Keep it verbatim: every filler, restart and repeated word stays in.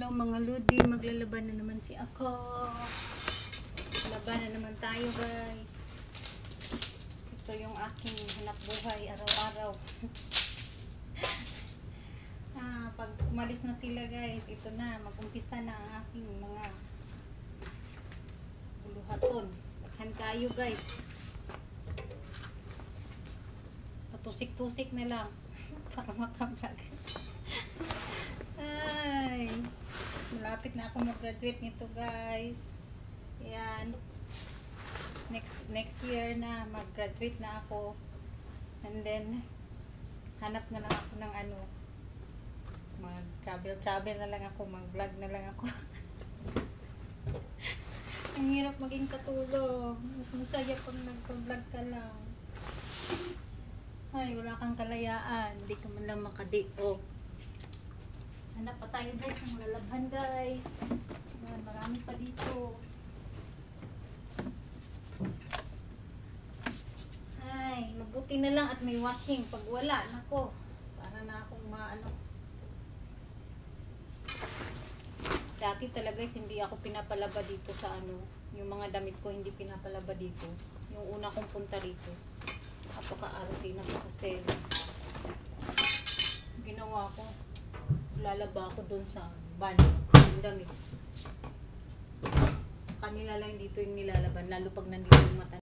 Hello mga Ludi, maglalaban na naman si ako. Laban na naman tayo guys. Ito yung aking hanap buhay araw-araw. ah, pag umalis na sila guys, ito na, mag-umpisa na ang aking mga buluhaton. Bakhan kayo guys. Patusik-tusik na lang para makablog. Ay, malapit na ako mag-graduate nito guys. Yan. Next next year na mag-graduate na ako. And then hanap na lang ako ng ano. Mag-travel-travel na lang ako, mag-vlog na lang ako. Ang hirap maging katulong. Mas masaya pag nagpa-vlog ka lang. Ay, wala kang kalayaan. Hindi ka man lang makadi. Oh. Hanap pa tayo guys ng lalabhan guys. Ayan, marami pa dito. Ay, mabuti na lang at may washing. Pag wala, nako. Para na akong maano. Dati talaga guys, hindi ako pinapalaba dito sa ano. Yung mga damit ko hindi pinapalaba dito. Yung una kong punta rito. Napaka-arte na ko kasi ginawa ko. Lalaba ako dun sa banyo, yung damit. Kanila lang dito yung nilalaban, lalo pag nandito yung mata.